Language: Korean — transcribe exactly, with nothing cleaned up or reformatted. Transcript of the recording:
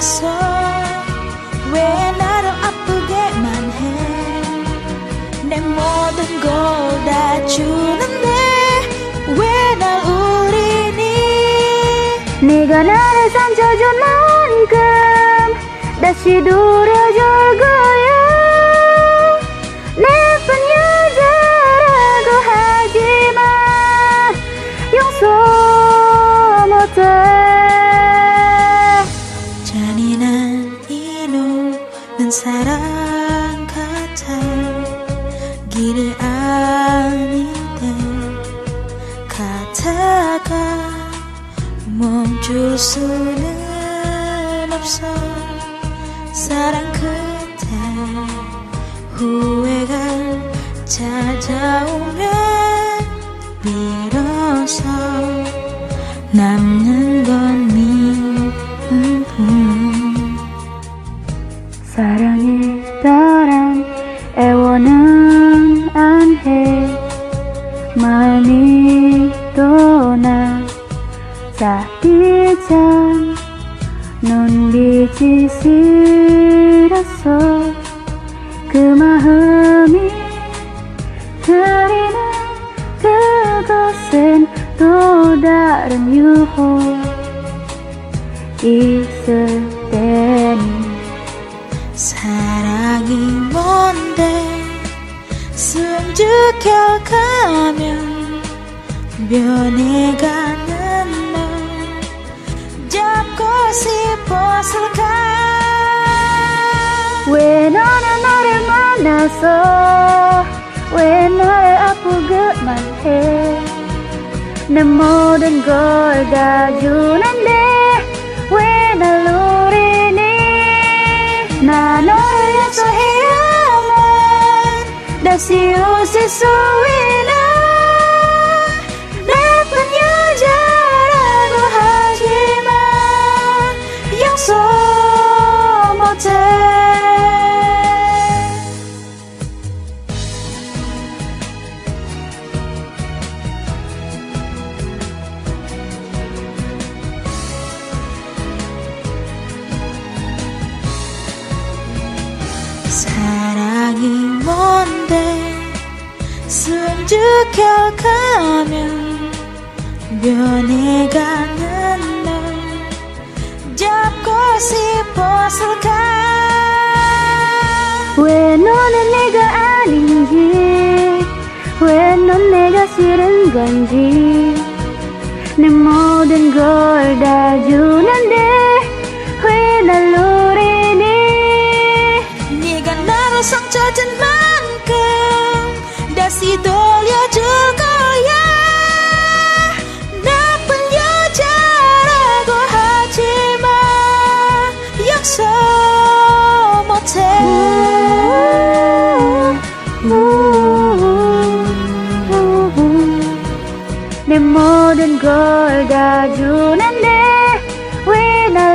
위해서 왜 나를 아프게만 해. 내 모든 걸 다 주는데 왜 날 우리니. 네가 나를 상처준 만큼 다시 돌아줄 거야. 내쁜 여자라고 하지만 용서 못해. 잔인한 이 노는 사랑 같아. 길을 아닌데 가다가 멈출 수는 없어. 사랑 끝에 후회가 찾아오면 비로소 남는 건 미움뿐. 사랑에 따란 애원은 안 해. 마음이 떠나 쌓이잔 눈빛이 싫어서 그 마음이 그리는 그곳엔 또 다른 유혹 있을 때니. 사랑이 뭔데 숨죽여가면 변해가는 널 잡고 싶었을까. 왜 너는 나를 만나서 왜 나를 아프게만 해. 내 모든 걸 다 주는데 왜 날 노리니. 나 너를 위해서 헤어만 다시 웃을 수 있나. 나쁜 여자라고 하지만 용서 못해. 사랑이 뭔데 숨죽여가면 변해가는 널 잡고 싶었을까. 왜 너는 내가 아닌지 왜 넌 내가 싫은 건지. 내 모든 걸 다 주는데 왜 날 노리니. 네가 나를 상처 준 만큼 다시 돌려줄 거야. 나쁜 여자라고 하지만 용서 못해. 내 모든 걸 다 주는데 왜 날